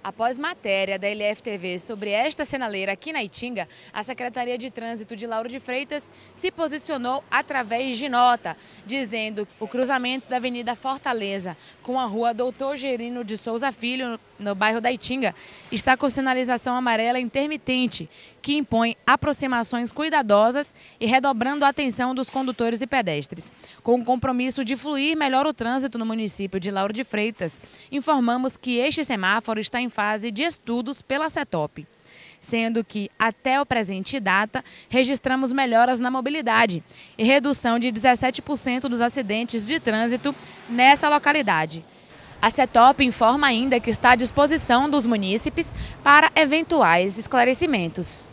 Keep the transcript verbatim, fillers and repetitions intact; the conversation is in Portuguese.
Após matéria da L F T V sobre esta sinaleira aqui na Itinga, a Secretaria de Trânsito de Lauro de Freitas se posicionou através de nota, dizendo que o cruzamento da Avenida Fortaleza com a Rua Doutor Gerino de Souza Filho, no bairro da Itinga, está com sinalização amarela intermitente, que impõe aproximações cuidadosas e redobrando a atenção dos condutores e pedestres. Com o compromisso de fluir melhor o trânsito no município de Lauro de Freitas, informamos que este semáforo está em fase de estudos pela CETOP, sendo que, até o presente data, registramos melhoras na mobilidade e redução de dezessete por cento dos acidentes de trânsito nessa localidade. A CETOP informa ainda que está à disposição dos munícipes para eventuais esclarecimentos.